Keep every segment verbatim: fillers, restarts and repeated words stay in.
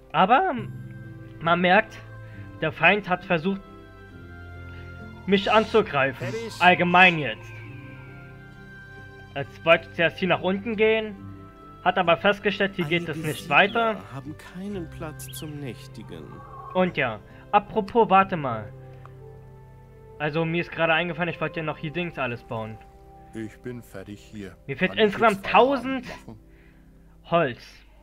Aber man merkt, der Feind hat versucht, mich anzugreifen. Allgemein jetzt. Jetzt wollte zuerst hier nach unten gehen, hat aber festgestellt, hier geht es nicht weiter. Haben keinen Platz zum Nächtigen. Und ja, apropos, warte mal. Also mir ist gerade eingefallen, ich wollte ja noch hier Dings alles bauen. Ich bin fertig hier. Mir fehlt Kann ich insgesamt jetzt Feierabend tausend machen? Holz.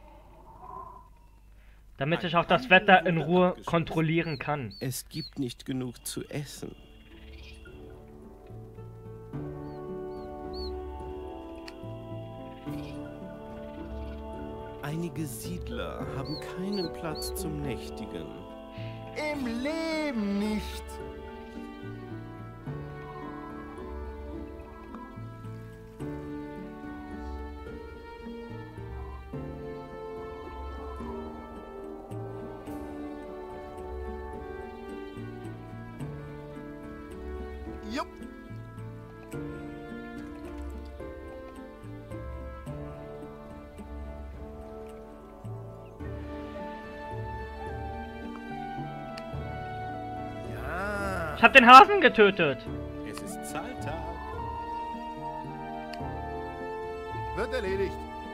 Damit ich auch das Wetter in Ruhe kontrollieren kann. Es gibt nicht genug zu essen. Einige Siedler haben keinen Platz zum Nächtigen. Im Leben nicht. Jupp. Ja. Ich hab den Hasen getötet. Es ist Zahltag. Wird erledigt.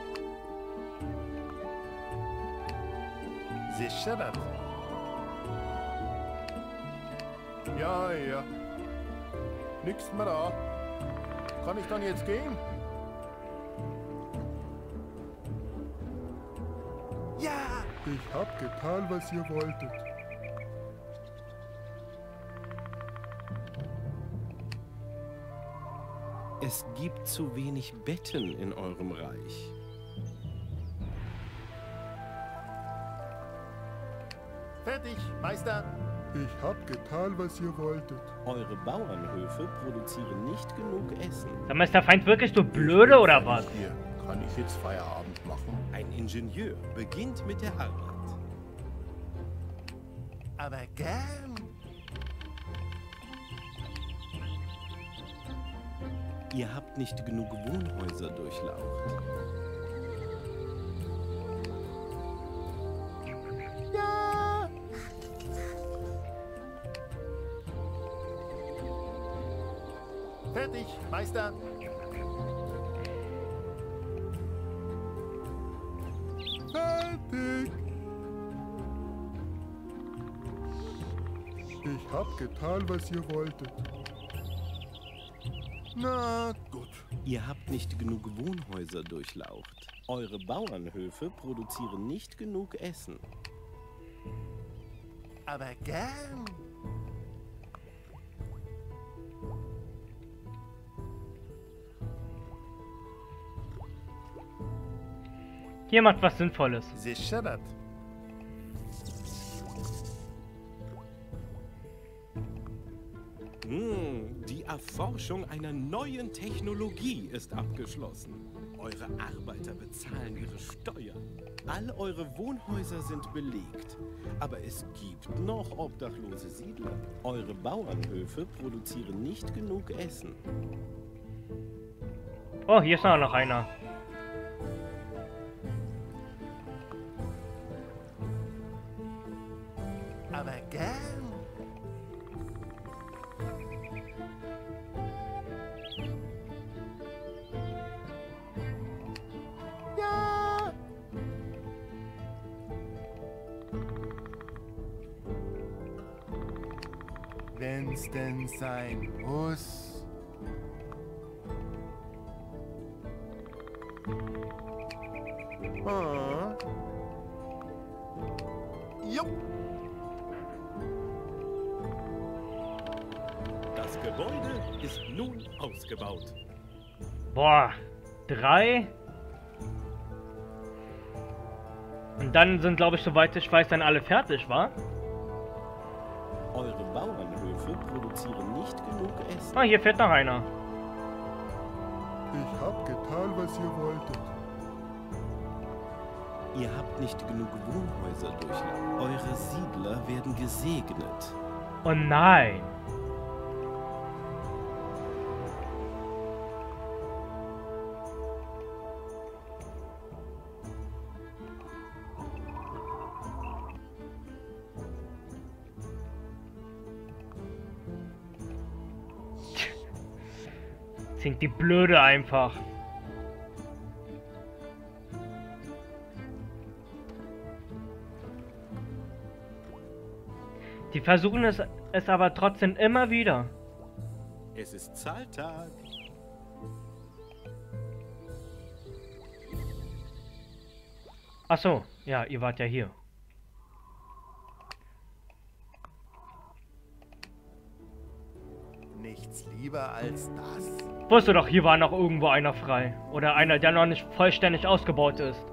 Sicher das. Ja, ja. Nix mehr da. Kann ich dann jetzt gehen? Ja! Ich hab getan, was ihr wolltet. Es gibt zu wenig Betten in eurem Reich. Fertig, Meister. Ich hab getan, was ihr wolltet. Eure Bauernhöfe produzieren nicht genug Essen. Sag mal, ist der Feind wirklich so blöde oder was? Hier, kann ich jetzt Feierabend machen? Ein Ingenieur beginnt mit der Arbeit. Aber gern. Ihr habt nicht genug Wohnhäuser durchlaucht. Ja. Fertig, Meister. Fertig. Ich hab getan, was ihr wolltet. Na gut. Ihr habt nicht genug Wohnhäuser durchlaucht. Eure Bauernhöfe produzieren nicht genug Essen. Aber gern. Hier macht was Sinnvolles. Sicher das. Hm, die Erforschung einer neuen Technologie ist abgeschlossen. Eure Arbeiter bezahlen ihre Steuern. All eure Wohnhäuser sind belegt. Aber es gibt noch obdachlose Siedler. Eure Bauernhöfe produzieren nicht genug Essen. Oh, hier ist auch noch einer. Aber gern. Ja. Wenn's denn sein muss. Ah. Jupp. Das Gebäude ist nun ausgebaut. Boah, drei. Und dann sind, glaube ich, soweit ich weiß, dann alle fertig, wa? Eure Bauernhöfe produzieren nicht genug Essen. Ah, hier fehlt noch einer. Ich hab getan, was ihr wolltet. Ihr habt nicht genug Wohnhäuser durchlaufen. Eure Siedler werden gesegnet. Oh nein. Sind die blöde einfach. Die versuchen es, es aber trotzdem immer wieder. Es ist Zahltag. Ach so, ja, ihr wart ja hier. Nichts lieber als das. Wusste doch, hier war noch irgendwo einer frei. Oder einer, der noch nicht vollständig ausgebaut ist.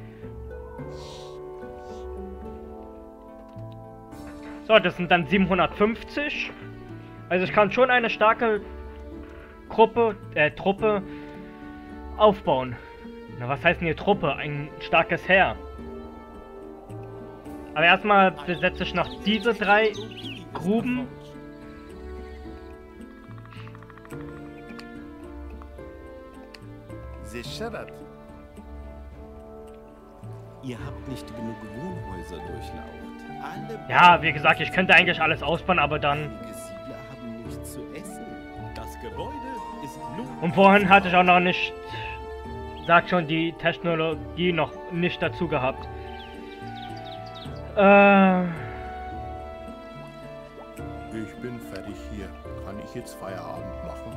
So, das sind dann siebenhundertfünfzig. Also ich kann schon eine starke Gruppe, äh, Truppe aufbauen. Na, was heißt denn hier Truppe? Ein starkes Heer. Aber erstmal besetze ich noch diese drei Gruben. Sicher. Ihr habt nicht genug Wohnhäuser durchlaucht. Alle Ja, wie gesagt, ich könnte eigentlich alles ausbauen, aber dann... Einige Siedler haben nichts zu essen. Das Gebäude ist nun... Und vorhin hatte ich auch noch nicht, sag schon, die Technologie noch nicht dazu gehabt. Äh... Ich bin fertig hier. Kann ich jetzt Feierabend machen?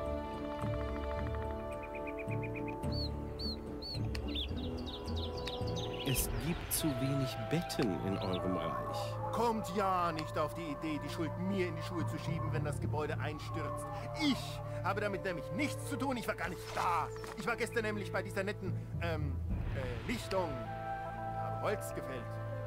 Es gibt zu wenig Betten in eurem Reich. Kommt ja nicht auf die Idee, die Schuld mir in die Schuhe zu schieben, wenn das Gebäude einstürzt. Ich habe damit nämlich nichts zu tun. Ich war gar nicht da. Ich war gestern nämlich bei dieser netten, ähm, äh, Lichtung. Habe Holz gefällt.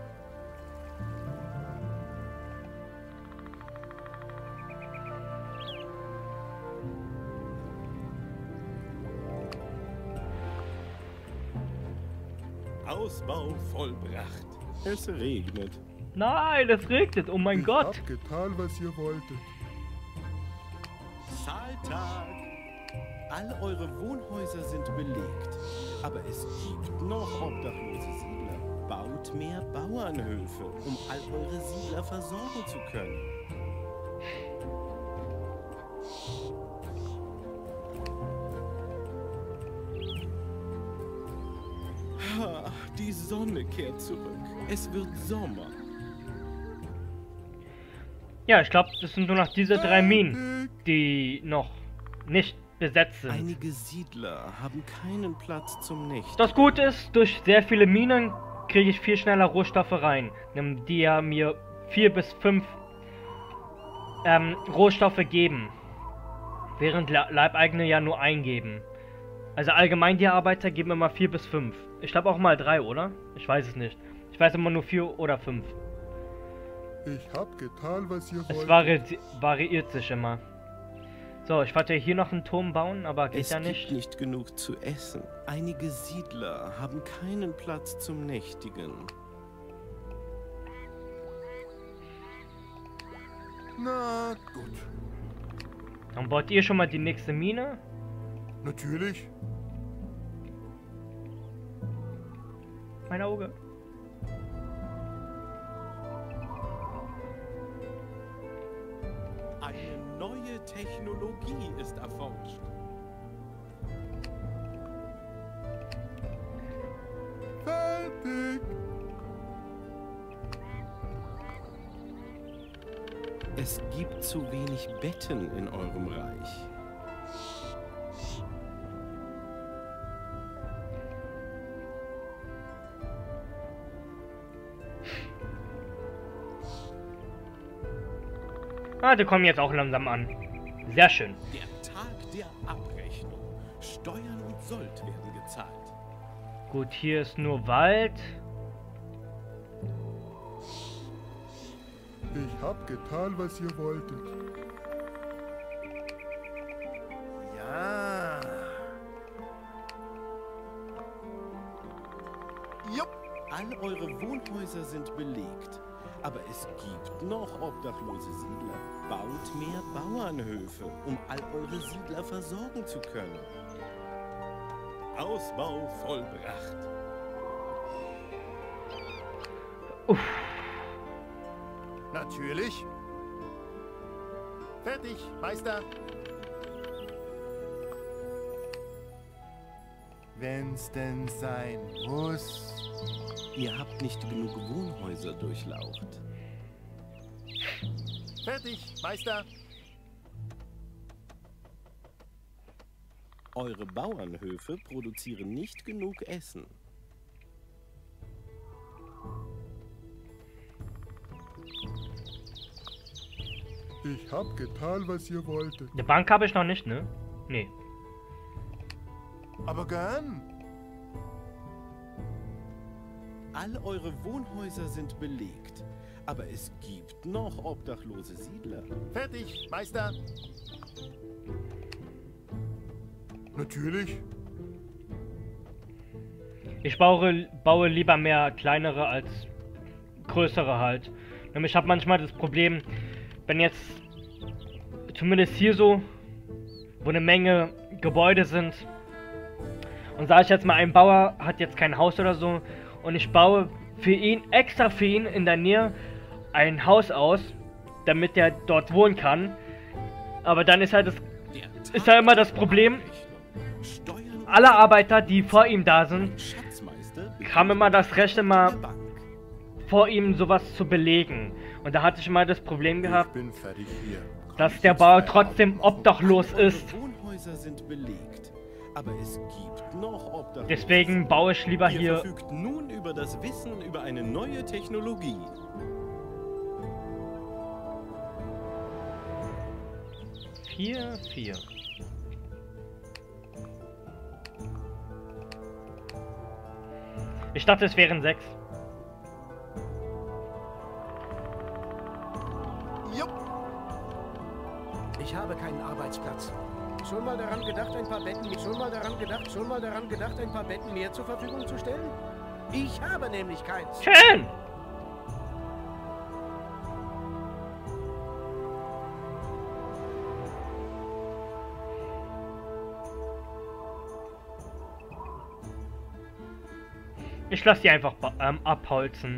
Ausbau vollbracht. Es regnet. Nein, es regnet, oh mein Gott. Ich hab getan, was ihr wolltet. Zahltag. All eure Wohnhäuser sind belegt. Aber es gibt noch obdachlose Siedler. Baut mehr Bauernhöfe, um all eure Siedler versorgen zu können. Ha, die Sonne kehrt zurück. Es wird Sommer. Ja, ich glaube, das sind nur noch diese drei Minen, die noch nicht besetzt sind. Einige Siedler haben keinen Platz zum Nächten. Das Gute ist, durch sehr viele Minen kriege ich viel schneller Rohstoffe rein, die ja mir vier bis fünf ähm, Rohstoffe geben, während Leibeigene ja nur eingeben. Also allgemein die Arbeiter geben immer vier bis fünf. Ich glaube auch mal drei, oder? Ich weiß es nicht. Ich weiß immer nur vier oder fünf. Ich hab getan, was ihr Es wolltet. vari variiert sich immer. So, ich wollte hier noch einen Turm bauen, aber geht Es ja gibt nicht. nicht genug zu essen. Einige Siedler haben keinen Platz zum Nächtigen. Na gut. Dann baut ihr schon mal die nächste Mine. Natürlich. Mein Auge. Eine neue Technologie ist erforscht. Fertig. Es gibt zu wenig Betten in eurem Reich. Ah, die kommen jetzt auch langsam an. Sehr schön. Der Tag der Abrechnung. Steuern und Sold werden gezahlt. Gut, hier ist nur Wald. Ich hab getan, was ihr wolltet. Ja. Jupp. All eure Wohnhäuser sind belegt. Aber es gibt noch obdachlose Siedler. Baut mehr Bauernhöfe, um all eure Siedler versorgen zu können. Ausbau vollbracht. Uff. Natürlich. Fertig, Meister. Wenn's denn sein muss. Ihr habt nicht genug Wohnhäuser durchlaucht. Fertig, Meister. Eure Bauernhöfe produzieren nicht genug Essen. Ich hab getan, was ihr wolltet. Eine Bank habe ich noch nicht, ne? Nee. Aber gern. All eure Wohnhäuser sind belegt, aber es gibt noch obdachlose Siedler. Fertig, Meister. Natürlich. Ich baue, baue lieber mehr kleinere als größere halt. Nämlich ich habe manchmal das Problem, wenn jetzt zumindest hier so, wo eine Menge Gebäude sind, und sage ich jetzt mal, ein Bauer hat jetzt kein Haus oder so, und ich baue für ihn, extra für ihn in der Nähe ein Haus aus, damit er dort wohnen kann. Aber dann ist halt das, ist halt immer das Problem, alle Arbeiter, die vor ihm da sind, haben immer das Recht, immer vor ihm sowas zu belegen. Und da hatte ich mal das Problem gehabt, dass der Bauer trotzdem obdachlos ist. Wohnhäuser sind belegt, aber es gibt noch obdachlose. Deswegen baue ich lieber Ihr hier. verfügt nun über das Wissen über eine neue Technologie. Vier, vier. Ich dachte, es wären sechs. Jupp. Ich habe keinen Arbeitsplatz. Schon mal daran gedacht, ein paar Betten, schon mal daran gedacht, schon mal daran gedacht, ein paar Betten mehr zur Verfügung zu stellen? Ich habe nämlich keins. Schön! Ich lasse die einfach ähm, abholzen.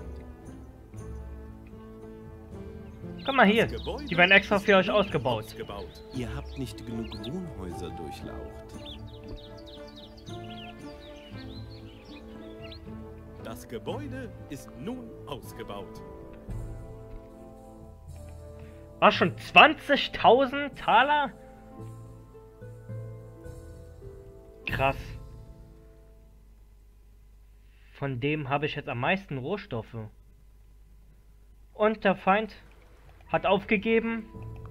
Komm mal hier, die werden extra für euch ausgebaut. ausgebaut. Ihr habt nicht genug Wohnhäuser durchlaucht. Das Gebäude ist nun ausgebaut. Was, schon zwanzigtausend Taler? Krass. Von dem habe ich jetzt am meisten Rohstoffe. Und der Feind hat aufgegeben.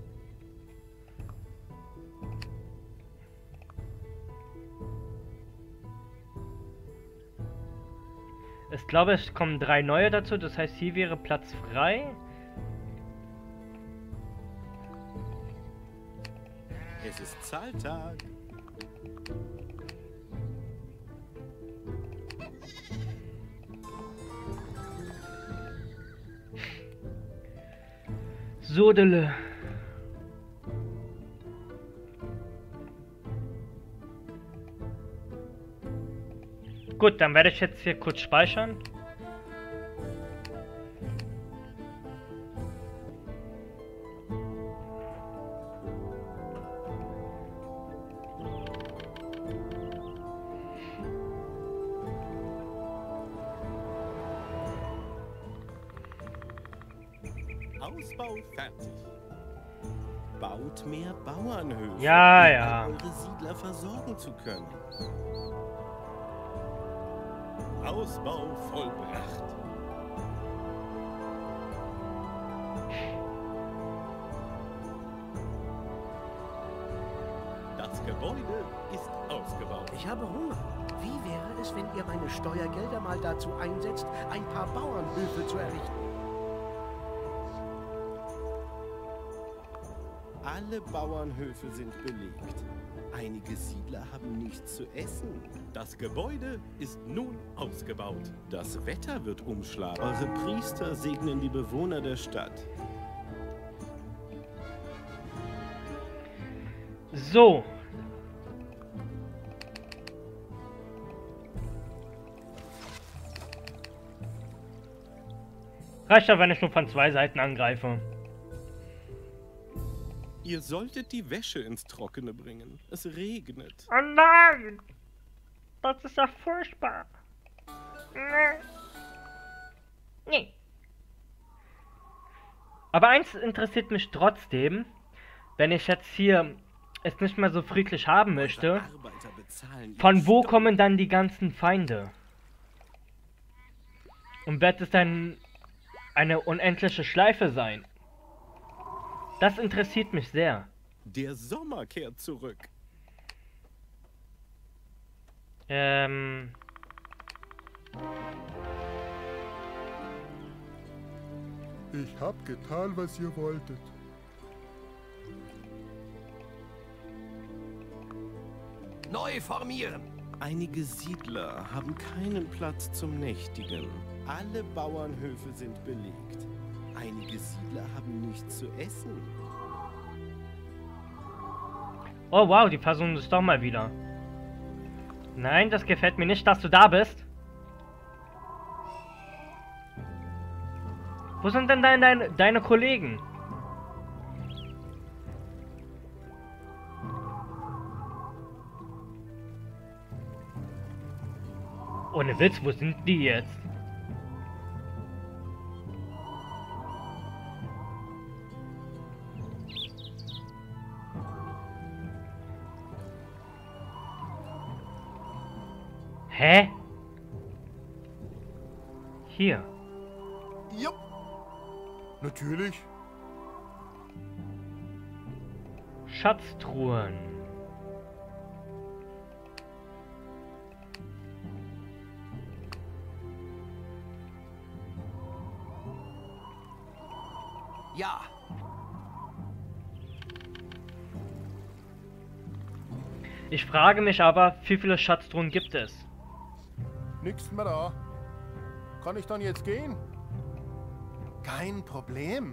Ich glaube, es kommen drei neue dazu. Das heißt, hier wäre Platz frei. Es ist Zahltag. Sodele. Gut, dann werde ich jetzt hier kurz speichern. Ausbau fertig. Baut mehr Bauernhöfe, Ja, um ja. all eure Siedler versorgen zu können. Ausbau vollbracht. Das Gebäude ist ausgebaut. Ich habe Hunger. Wie wäre es, wenn ihr meine Steuergelder mal dazu einsetzt, ein paar Bauernhöfe zu errichten? Alle Bauernhöfe sind belegt. Einige Siedler haben nichts zu essen. Das Gebäude ist nun ausgebaut. Das Wetter wird umschlagen. Eure Priester segnen die Bewohner der Stadt. So. Reicht ja, wenn ich nur von zwei Seiten angreife. Ihr solltet die Wäsche ins Trockene bringen. Es regnet. Oh nein! Das ist ja furchtbar. Nee. Aber eins interessiert mich trotzdem, wenn ich jetzt hier es nicht mehr so friedlich haben möchte. Von wo kommen dann die ganzen Feinde? Und wird es dann eine unendliche Schleife sein? Das interessiert mich sehr. Der Sommer kehrt zurück. Ähm... Ich hab getan, was ihr wolltet. Neu formieren! Einige Siedler haben keinen Platz zum Nächtigen. Alle Bauernhöfe sind belegt. Einige Siedler haben nichts zu essen. Oh wow, die versuchen es doch mal wieder. Nein, das gefällt mir nicht, dass du da bist. Wo sind denn dein, dein, deine Kollegen? Ohne Witz, wo sind die jetzt? Hä? Hier. Jupp. Natürlich. Schatztruhen. Ja. Ich frage mich aber, wie viele Schatztruhen gibt es? Nix mehr da. Kann ich dann jetzt gehen? Kein Problem.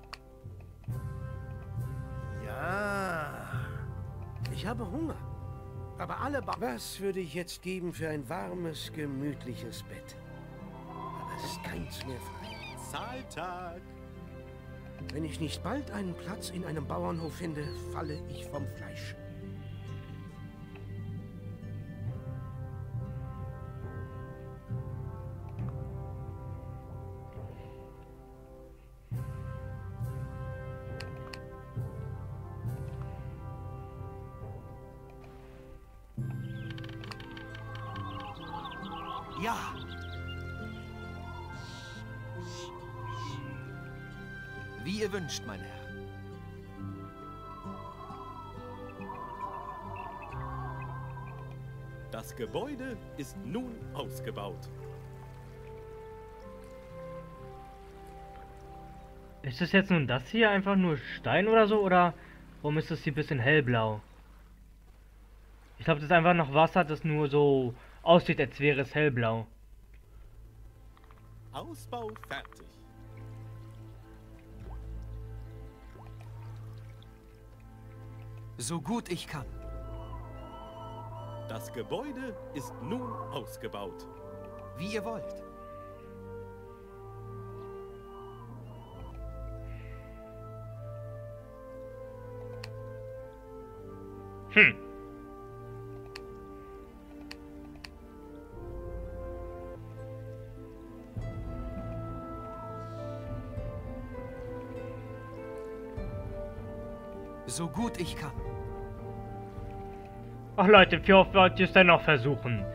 Ja. Ich habe Hunger. Aber alle ba Was würde ich jetzt geben für ein warmes, gemütliches Bett? Aber es ist keins mehr frei. Zahltag. Wenn ich nicht bald einen Platz in einem Bauernhof finde, falle ich vom Fleisch. Ja. Wie ihr wünscht, mein Herr. Das Gebäude ist nun ausgebaut. Ist es jetzt nun das hier einfach nur Stein oder so? Oder warum ist das hier ein bisschen hellblau? Ich glaube, das ist einfach noch Wasser, das nur so aussieht, als wäre es hellblau. Ausbau fertig. So gut ich kann. Das Gebäude ist nun ausgebaut. Wie ihr wollt. Hm. So gut ich kann. Ach Leute, wie oft wollt ihr es denn noch versuchen?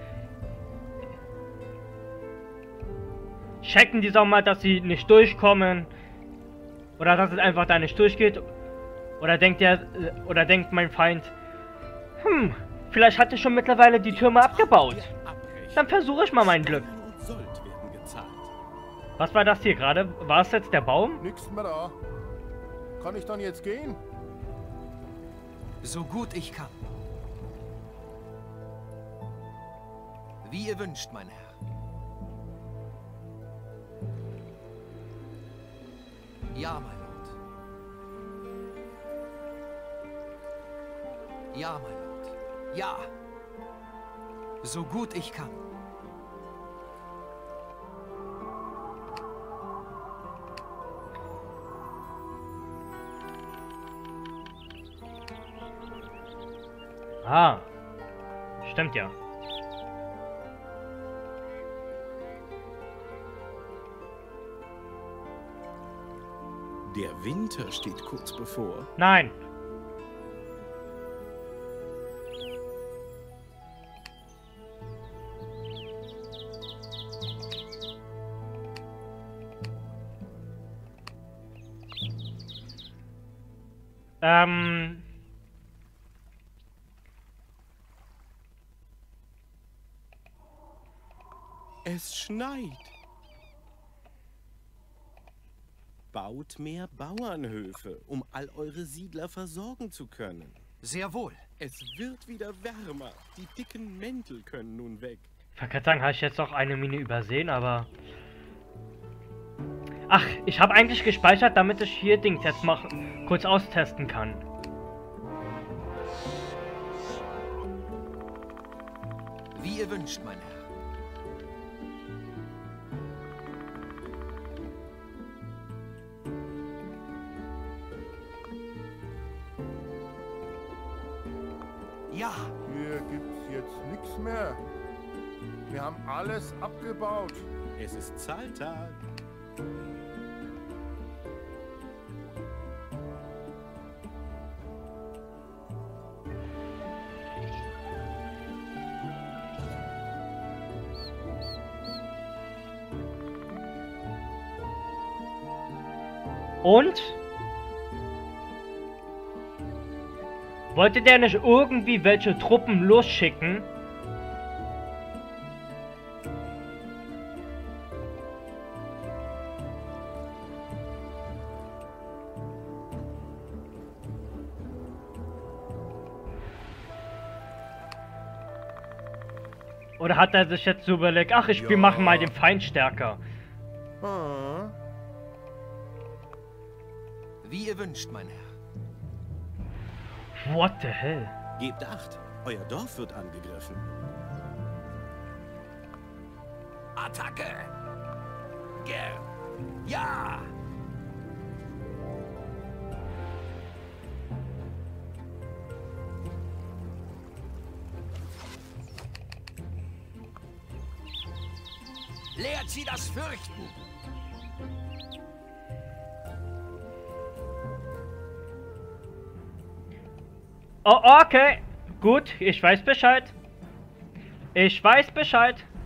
Checken die auch mal, dass sie nicht durchkommen? Oder dass es einfach da nicht durchgeht? Oder denkt der, oder denkt mein Feind, hm, vielleicht hat er schon mittlerweile die Türme abgebaut. Dann versuche ich mal mein Glück. Was war das hier gerade? War es jetzt der Baum? Nix mehr da. Kann ich dann jetzt gehen? So gut ich kann. Wie ihr wünscht, mein Herr. Ja, mein Lord. Ja, mein Lord. Ja. So gut ich kann. Ah, stimmt ja. Der Winter steht kurz bevor. Nein. Ähm... Es schneit. Baut mehr Bauernhöfe, um all eure Siedler versorgen zu können. Sehr wohl. Es wird wieder wärmer. Die dicken Mäntel können nun weg. Ich wollte gerade sagen, habe ich jetzt noch eine Mine übersehen, aber... Ach, ich habe eigentlich gespeichert, damit ich hier Dings jetzt mal kurz austesten kann. Wie ihr wünscht, mein Herr. Ja. Hier gibt's jetzt nichts mehr. Wir haben alles abgebaut. Es ist Zahltag. Und? Wollte der nicht irgendwie welche Truppen losschicken? Oder hat er sich jetzt so überlegt, ach, ich, wir machen mal den Feind stärker? Ah. Wie ihr wünscht, mein Herr. What the hell? Gebt acht, euer Dorf wird angegriffen. Attacke! Ger! Ja! Lehrt sie das Fürchten! Oh, okay. Gut, ich weiß Bescheid. Ich weiß Bescheid.